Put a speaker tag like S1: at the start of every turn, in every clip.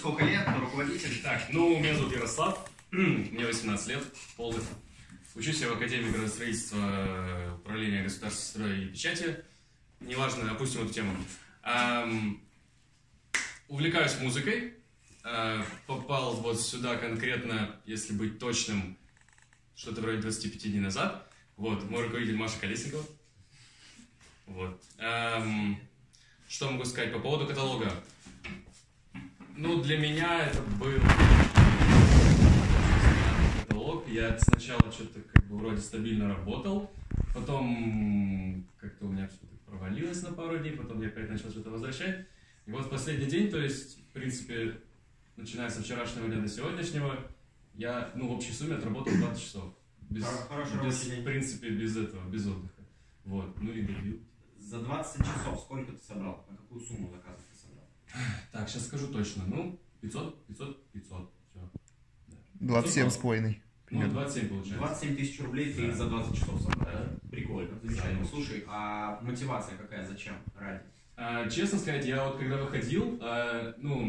S1: сколько лет, руководитель?
S2: Так, ну, меня зовут Ярослав, мне 18 лет, полных. Учусь я в Академии градостроительства, управления государственной строя и печати. Неважно, опустим эту тему. Увлекаюсь музыкой. Попал вот сюда конкретно, если быть точным, что-то вроде 25 дней назад. Вот, мой руководитель Маша Колесникова. Вот. Что могу сказать по поводу каталога? Ну, для меня это был каталог. Я сначала что-то как бы вроде стабильно работал, потом как-то у меня что-то провалилось на пару дней, потом я опять начал что-то возвращать. И вот последний день, то есть, в принципе, начиная со вчерашнего дня до сегодняшнего, я, ну, в общей сумме отработал 20 часов. В принципе, без этого, без отдыха. Вот, ну и добил.
S1: За 20 часов сколько ты собрал? На какую сумму заказов ты собрал?
S2: Так, сейчас скажу точно. Ну, 500, 500, 500. Все. Да.
S3: 27,5.
S2: Ну, 27 получается.
S1: 27 тысяч рублей ты за 20 часов собрал, да? Прикольно, замечательно. Слушай, а мотивация какая, зачем, ради?
S2: Честно сказать, я вот когда выходил, ну,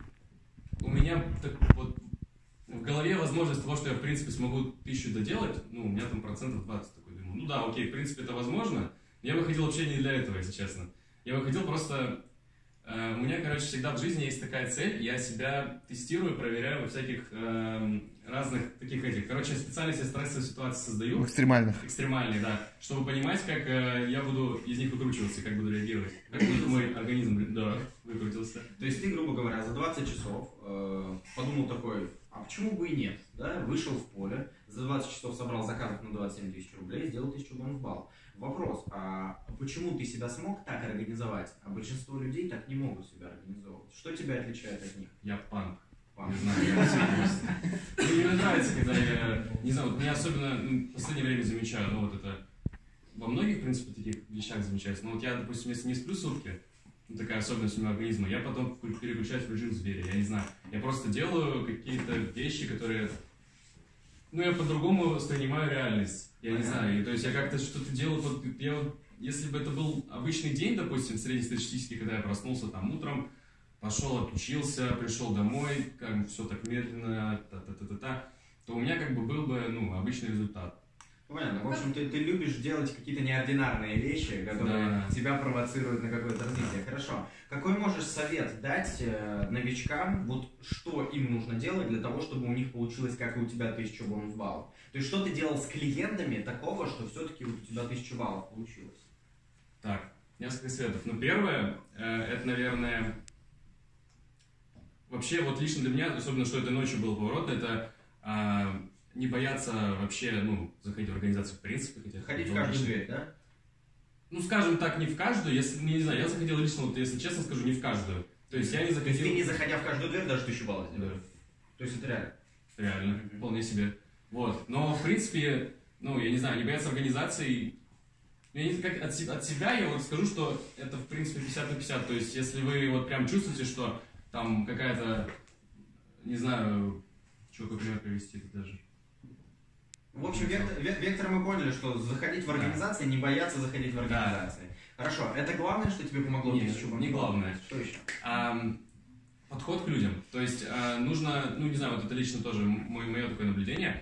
S2: у меня так вот в голове возможность того, что я в принципе смогу 1000 доделать, ну, у меня там процентов 20 такой, думаю, ну да, окей, в принципе это возможно. Я выходил вообще не для этого, если честно. Я выходил просто... У меня, короче, всегда в жизни есть такая цель, я себя тестирую, проверяю во всяких разных таких этих... Короче, я специально себе стрессовые ситуации создаю.
S3: Экстремальных.
S2: Экстремальные, да. Чтобы понимать, как я буду из них выкручиваться, как буду реагировать. Как мой организм, да, выкрутился.
S1: То есть ты, грубо говоря, за 20 часов подумал такой, а почему бы и нет, да? Вышел в поле, за 20 часов собрал заказов на 27 тысяч рублей, сделал 1000 бонус-баллов. Вопрос, а почему ты себя смог так организовать, а большинство людей так не могут себя организовывать? Что тебя отличает от них?
S2: Я панк.
S1: Панк.
S2: Не знаю, я мне нравится, когда я... Не знаю, вот меня особенно в последнее время замечаю, ну вот это... Во многих, в принципе, таких вещах замечается. Но вот я, допустим, если не сплю сутки, ну, такая особенность у моего организма, я потом переключаюсь в режим зверя, я не знаю. Я просто делаю какие-то вещи, которые... Ну, я по-другому воспринимаю реальность. Я не знаю, то есть я как-то что-то делаю, вот, я вот, если бы это был обычный день, допустим, среднестатистический, когда я проснулся там утром, пошел, отучился, пришел домой, как бы все так медленно, то у меня как бы был бы, ну, обычный результат.
S1: Понятно. В общем, ты любишь делать какие-то неординарные вещи, которые тебя провоцируют на какое-то развитие. Хорошо. Какой можешь совет дать новичкам, вот что им нужно делать для того, чтобы у них получилось, как и у тебя, 1000 бонус-баллов? То есть, что ты делал с клиентами такого, что все-таки у тебя 1000 баллов получилось?
S2: Так, несколько советов. Ну, первое, это, наверное, вообще, вот лично для меня, особенно, что это ночью был поворот, это... не бояться вообще, ну, заходить в организацию в принципе. Хотя
S1: ходить в каждую дверь, да?
S2: Ну, скажем так, не в каждую, если, не знаю, я заходил лично, вот, если честно скажу, не в каждую. То есть я не заходил...
S1: То есть ты, не заходя в каждую дверь, даже 1000 баллов сделал? Да. То есть это реально?
S2: Реально, вполне себе. Вот, но в принципе, ну, я не знаю, не бояться организации... Я не, как, от себя я вот скажу, что это в принципе 50 на 50. То есть если вы вот прям чувствуете, что там какая-то, не знаю, что, как пример привести это даже...
S1: В общем, вектор мы поняли, что заходить в организации, не бояться заходить в организации. Да. Хорошо, это главное, что тебе помогло?
S2: Нет, не главное.
S1: Что еще?
S2: Подход к людям. То есть нужно, ну не знаю, вот это лично тоже мое такое наблюдение.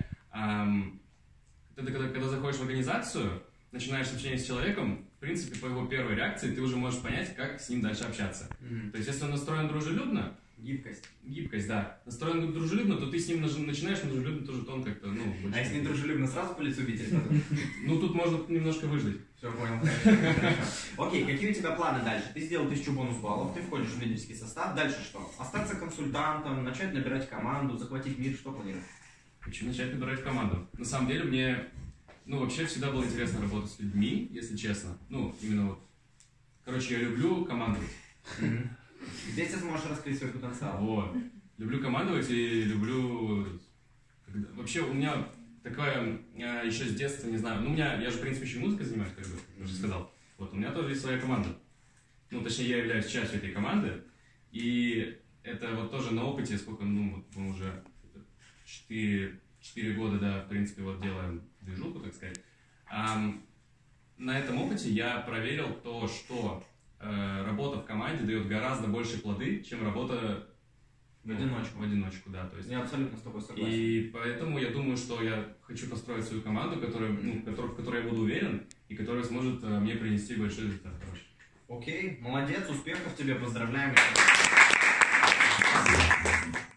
S2: Ты когда заходишь в организацию, начинаешь общение с человеком, в принципе, по его первой реакции ты уже можешь понять, как с ним дальше общаться. То есть если он настроен дружелюбно, Гибкость, да. Настроен дружелюбно, то ты с ним начинаешь дружелюбно тоже тон как-то, ну...
S1: А если не дружелюбно, сразу по лицу бить?
S2: Ну, тут можно немножко выждать.
S1: Все, понял. Окей, какие у тебя планы дальше? Ты сделал 1000 бонус-баллов, ты входишь в лидерский состав. Дальше что? Остаться консультантом, начать набирать команду, захватить мир, что планируешь?
S2: Хочу начать набирать команду. На самом деле мне, ну, вообще всегда было интересно работать с людьми, если честно. Ну, именно вот. Короче, я люблю командовать.
S1: Здесь ты сможешь раскрыть свой потенциал.
S2: Вот. Люблю командовать и люблю... Вообще у меня такое еще с детства, не знаю, ну я же в принципе еще музыкой занимаюсь, как бы, я уже сказал. Вот у меня тоже есть своя команда. Ну точнее я являюсь частью этой команды. И это вот тоже на опыте, сколько, ну вот мы уже 4 года, да, в принципе, вот делаем движуху, так сказать. На этом опыте я проверил то, что... работа в команде дает гораздо больше плоды, чем работа
S1: В одиночку.
S2: В одиночку, да. То есть,
S1: я абсолютно с тобой согласен.
S2: И поэтому я думаю, что я хочу построить свою команду, в которой я буду уверен, и которая сможет мне принести большой результат.
S1: Окей, молодец, успехов тебе, поздравляем.